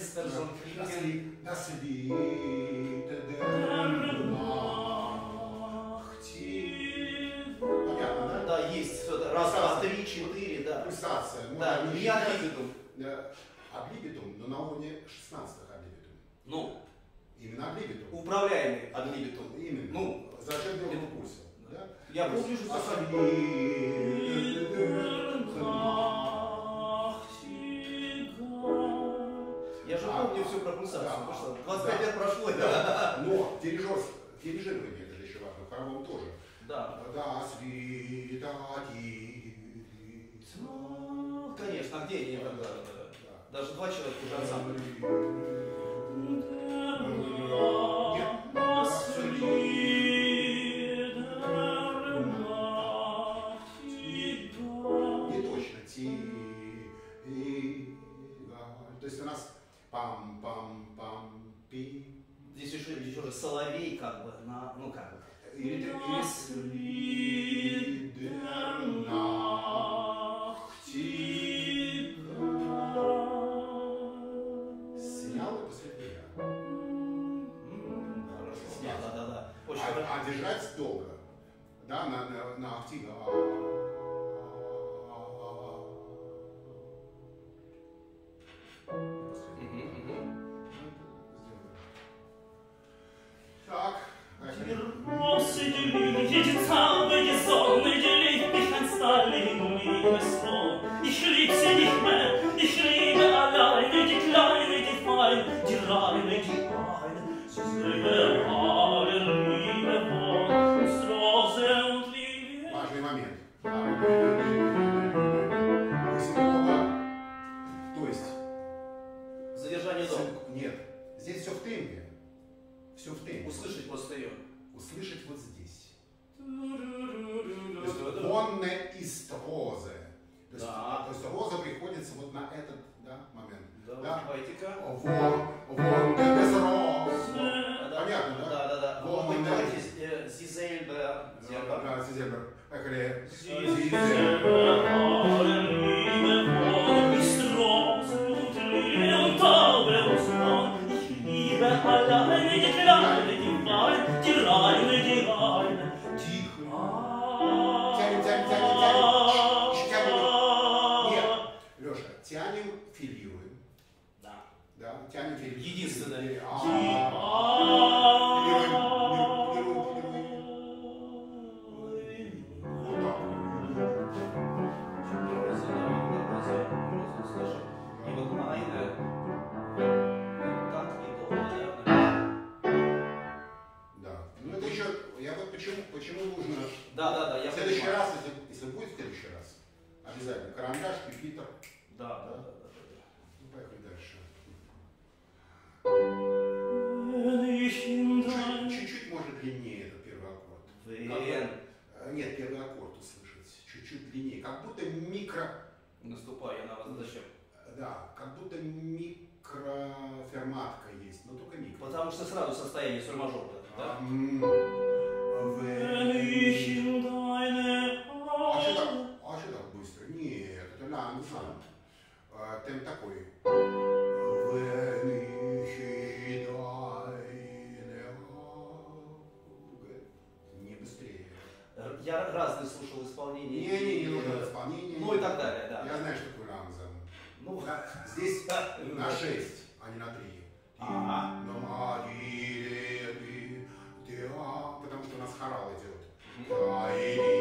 Фенстерсон, Клинген. Das Lied der Nacht. Понятно, да? Да, есть. Раз, два, три, четыре, да. Пульсация. Да, не адлибитум. Адлибитум, но на уровне 16-х адлибитум. Ну, именно адлибитум. Управляемый адлибитум. Именно. Ну, за счет белого пульса. Да? Я помню, что я же помню все про пульсацию, потому что 25 лет прошло. Да. Но дирижирование это же еще важно, в хоровом тоже. Да. Да, свидати. Конечно, а где они тогда? Даже два человека уже ансамбль. Не точно. То есть у нас пам-пам-пам-пи. Здесь еще же соловей как бы, ну как бы. Снял и последний. Снял, да. А держать долго. Да, на активе. Так. Ich lieb sie nicht mehr, ich liebe alleine die Kleine, die Feine, die Reine, die Eine. Sie singen alle Liebe von uns, Rose und Lilie. Важный момент. То есть... Задержание дома. Нет. Здесь все в темпе. Все в темпе. Услышать просто ее. Услышать вот здесь. Вонне ist Rose. То есть, Да. то есть роза приходится вот на этот момент. Да, Да? давайте-ка. Вонне des Rose. Понятно, да? Да. Вот давайте Зизельда. Да, Зизельбер. Поехали. Zizember alle Liebe von ist Rose und Lilie und Taube und Swan. Ich liebe alleine die Kleine, die Feine, die Reine, die Reine. Тихо. Тянем. Нет, Леша, тянем, филируем. Да. Да, тянем, филируем. Единственное. Филируем. Вот так. И вот майна. Так и долго. Да. Ну это еще, я вот почему нужно... Да, я В следующий понимаю. раз, если будет в следующий раз, обязательно карандаш, пипитер. Да. Ну, поехали дальше. Чуть-чуть может длиннее этот первый аккорд. Нет, первый аккорд услышать. Чуть-чуть длиннее. Как будто Наступаю я на вас зачем? Да, как будто микроферматка есть, но только микро. Потому что сразу состояние соль-мажор. Да? А что так быстро? Нет, это лангзам. Темп такой. Не быстрее. Я разные слушал исполнения. Не нужно исполнение. Ну и так далее, да. Я знаю, что такое лангзам. Ну, Здесь на 6, а не на 3. Потому что у нас хорал идет. Хорал.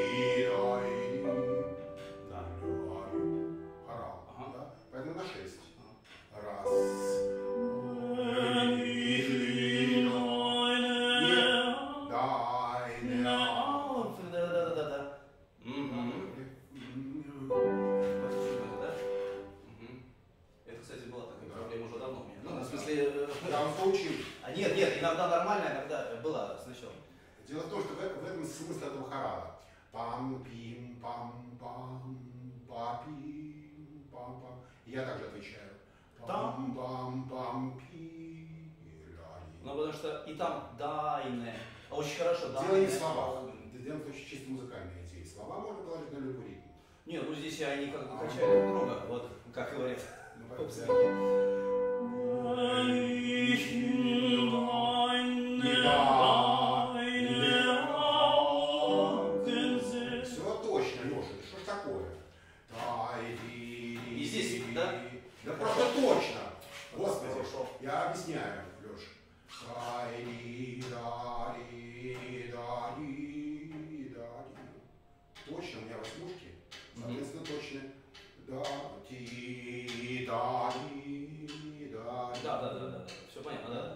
Да? Поэтому на 6. Раз. Да. Это, кстати, была такая проблема уже давно у меня. Ну, в смысле... Да, он поучил. Нет, иногда нормально, иногда была сначала. Дело в том, что в этом смысл этого хорала. Пам-пим-пам-пам, папим-пам-пам. Я также отвечаю. Пам-пам-пам-пи. Ну, потому что и там дайне. Очень хорошо, дайне. Дело не в словах. Дело в том, что чисто музыкальные идеи. Слова можно положить на любой ритм. Нет, ну здесь они как бы качают друг друга, вот как говорят. Ну, Попсовики. Я объясняю, Леш. Точно, у меня восьмушки. Соответственно, точно. Да, ти, да, ди, да. Да. Все понятно, да.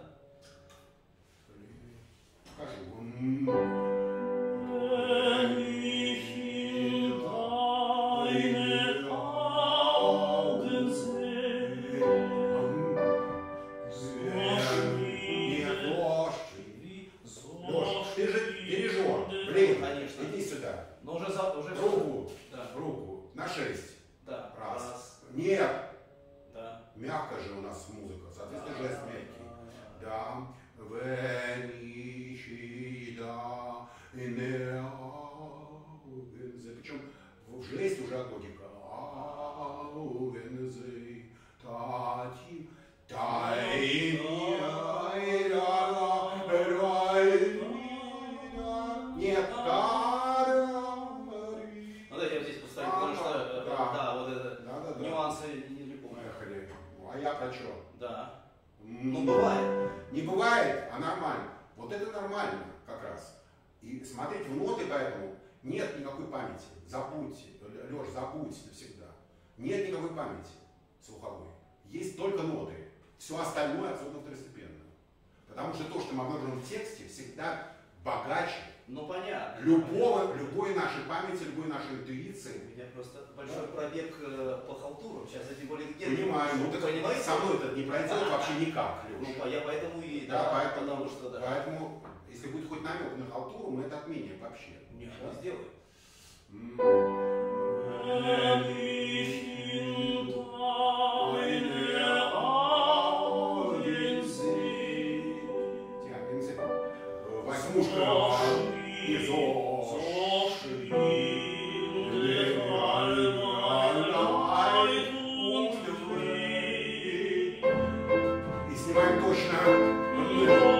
Скажи. Ты же дирижер. Блин, конечно. иди сюда. Но уже руку, да. руку на 6. Да. Раз. Нет. Да. Мягко же у нас музыка, соответственно, жест мягкий. Да. Причем в жесть уже логика. Нет, Ну дайте я здесь поставлю, потому что да, вот это нюансы не помню. А я про что? Да. Ну бывает. Не бывает, а нормально. Вот это нормально как раз. И смотреть в ноты поэтому нет никакой памяти. Забудьте, Леш, забудьте навсегда. Нет никакой памяти слуховой. Есть только ноты. Все остальное абсолютно второстепенно. Потому что то, что мы обнаружим в тексте, всегда богаче. Ну понятно. Любой нашей памяти, любой нашей интуиции. У меня просто большой пробег по халтурам. Сейчас эти более понимаю, ну ты понимаешь, со мной это не пройдет вообще никак, Леша. Ну, я поэтому и поэтому, потому что да. Поэтому, если будет хоть намек на халтуру, мы это отменим вообще. Нет, не сделаем. Восьмушка и и снимаем точно.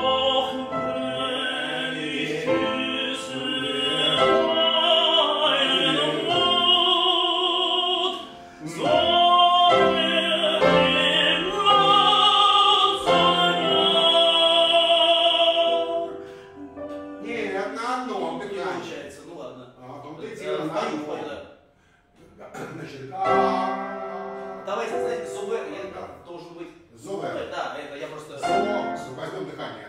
Значит, давайте, знаете, зубы, я должен быть. Зубы. Да, это я просто. Возьмем дыхание.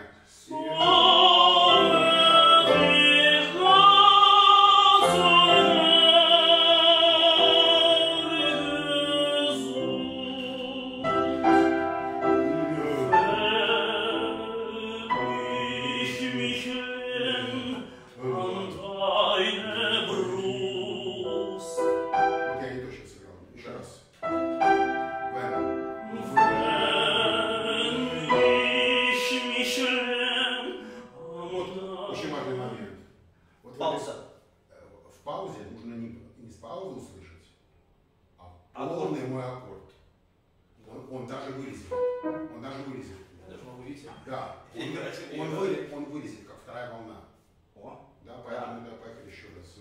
Пауза. В паузе нужно не с паузы услышать, а полный мой аккорд. Он даже вылезет. Он даже вылезет. Я даже могу видеть. Да. Он вылезет, как вторая волна. О. Да, поэтому да, поехали еще раз.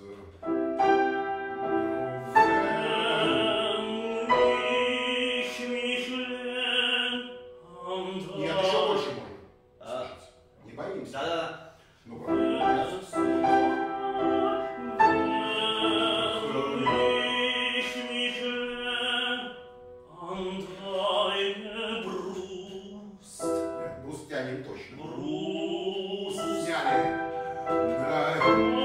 Нет, еще больше можно. Не боимся. Да. Ну-ка. Тянем точно. Сняли. Да.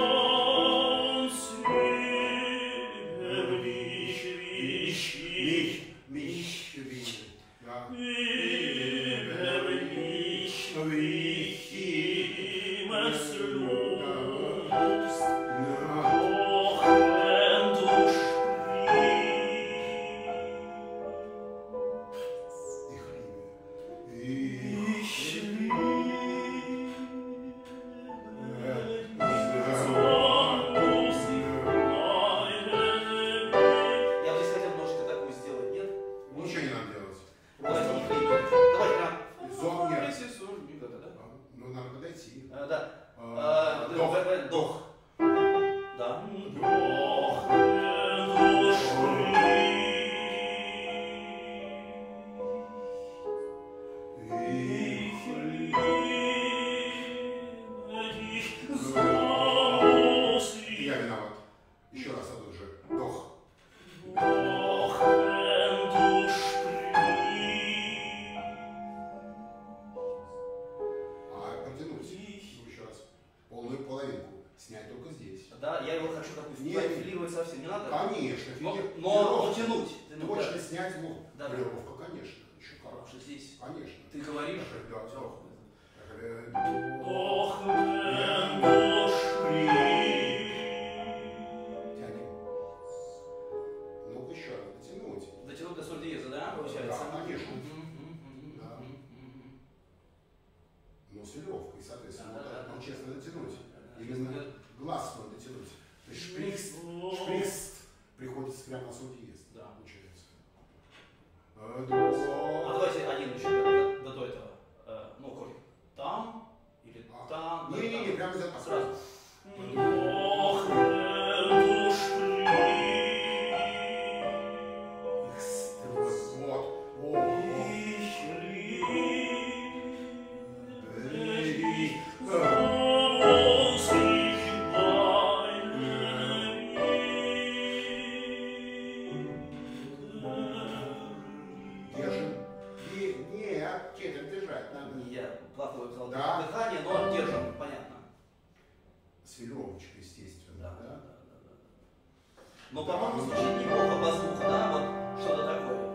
Вдох. Да. фиксировать совсем не надо. Конечно. Но тянуть. Точно снять звук. Да. Полировка, конечно. Еще как. Потому что здесь Конечно. ты говоришь. Да, да. Ох, wenn du sprichst. Тянем. Ну-ка еще раз, дотянуть. Дотянуть до соль диеза, да, получается? Да, конечно. Да. Ну, с веревкой, соответственно. Да. Ну, честно, дотянуть. Да. Именно глаз надо дотянуть. То есть шприкст приходится прямо на соль диез. Да. Получается. А давайте один еще до этого. Ну, корень. Там или там. Не-не-не, прямо за Сразу. Ох, wenn du sprichst. Вот. Ich liebe dich. so sich deine Держим. Нет, четверть держать надо. Я плохо взял Да. дыхание, но держим, понятно. С веревочкой, естественно. Да. Но, по-моему, звучит неплохо по звуку, да? Вот что-то такое.